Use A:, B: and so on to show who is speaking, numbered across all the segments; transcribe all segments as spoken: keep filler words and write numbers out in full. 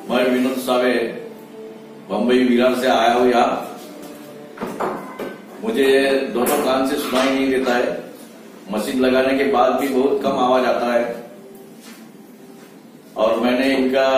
A: मैं विनोद सावे बम्बई विरार से आया हूँ यहाँ। मुझे दोनों कान से सुनाई नहीं देता है। मशीन लगाने के बाद भी बहुत कम आवाज आता है और मैंने इनका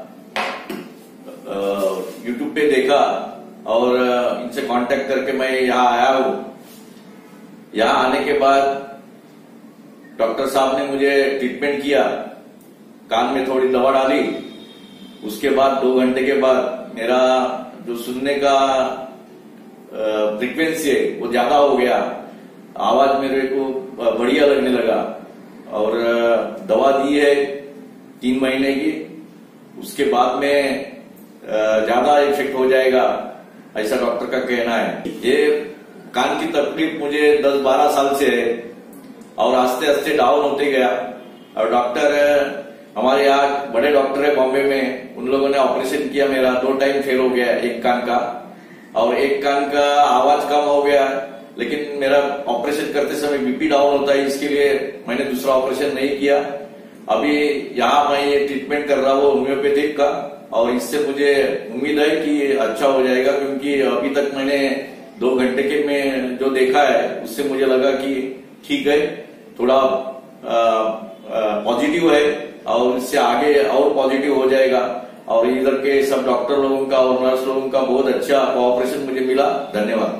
A: यूट्यूब पे देखा और इनसे कांटेक्ट करके मैं यहाँ आया हूँ। यहाँ आने के बाद डॉक्टर साहब ने मुझे ट्रीटमेंट किया, कान में थोड़ी दवा डाली। उसके बाद दो घंटे के बाद मेरा जो सुनने का फ्रीक्वेंसी है वो ज्यादा हो गया, आवाज मेरे को बढ़िया लगने लगा और दवा दी है तीन महीने की। उसके बाद में ज्यादा इफेक्ट हो जाएगा, ऐसा डॉक्टर का कहना है। ये कान की तकलीफ मुझे दस बारह साल से है और आस्ते आस्ते डाउन होते गया। और डॉक्टर हमारे यहाँ बड़े डॉक्टर है बॉम्बे में, उन लोगों ने ऑपरेशन किया, मेरा दो टाइम फेल हो गया, एक कान का और एक कान का आवाज कम हो गया। लेकिन मेरा ऑपरेशन करते समय बीपी डाउन होता है, इसके लिए मैंने दूसरा ऑपरेशन नहीं किया। अभी यहाँ मैं ये ट्रीटमेंट कर रहा हूँ होम्योपैथिक का और इससे मुझे उम्मीद है कि अच्छा हो जाएगा, क्योंकि अभी तक मैंने दो घंटे के में जो देखा है उससे मुझे लगा कि ठीक है, थोड़ा पॉजिटिव है और इससे आगे और पॉजिटिव हो जाएगा। और इधर के सब डॉक्टर लोगों का और नर्स लोगों का बहुत अच्छा कोऑपरेशन मुझे मिला। धन्यवाद।